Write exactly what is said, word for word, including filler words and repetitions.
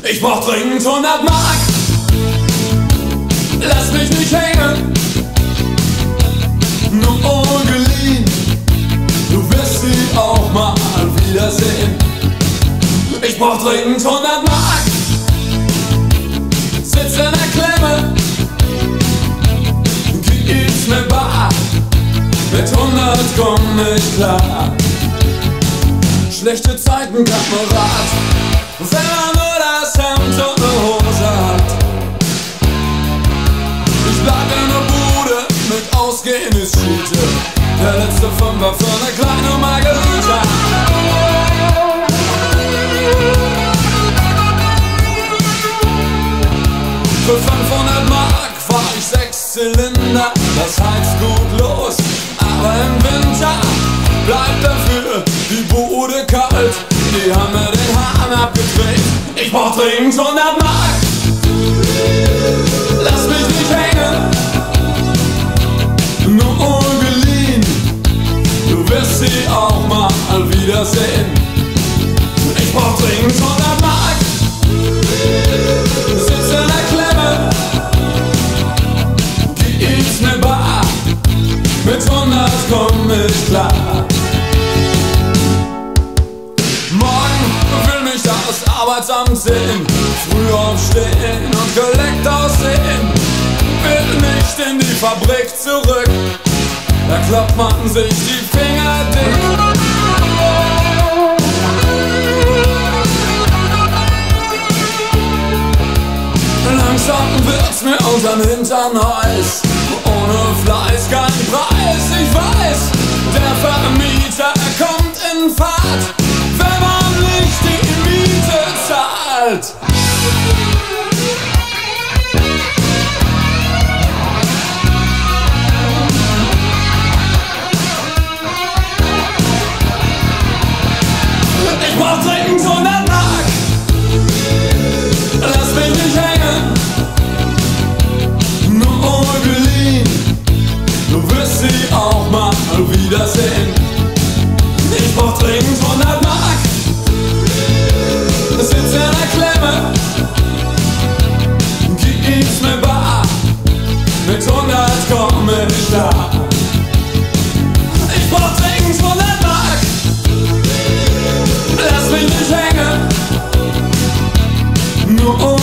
Ich brauch dringend hundert Mark. Lass mich nicht hängen, nur ungeliehen. Du wirst sie auch mal wiedersehen. Ich brauch dringend hundert Mark. Sitz in der Klemme, gib's mir bar. Mit hundert komm ich klar. Schlechte Zeiten, Kamerad, wenn man nur das Hemd und ne Hose hat. Ich bleib in der Bude, mit Ausgehen ist Schiete. Der letzte Fünfer für ne kleine Margarita. Für fünfhundert Mark fahr ich sechs Zylinder. Das heizt gut los, aber im Winter bleibt dafür die Bude kalt. Die haben mir den Hahn abgedreht. Ich brauch dringend hundert Mark. Lass mich nicht hängen, nur ungeliehen. Du wirst sie auch mal wiedersehen. Ich brauch dringend hundert Mark. Sitz in der Klemme, gib's mir bar. Mit hundert komm ich klar. Morgen will mich das Arbeitsamt sehen. Früh aufstehen und geleckt aussehen. Will nicht in die Fabrik zurück. Da kloppt man sich die Finger dick. Langsam wird's mir unterm Hintern heiß. Ohne Fleiß kein Preis, ich weiß. Der Vermieter kommt in Fahrt, wenn man nicht die Miete zahlt. Ich brauch dringend hundert Mark. Lass mich nicht hängen, nur ungeliehen. Du wirst sie auch mal wiedersehen. Ich brauch dringend hundert Mark. Sitz in der Klemme, gib's mir bar. Mit hundert komm ich klar. Ich brauch dringend hundert Mark. Lass mich nicht hängen, nur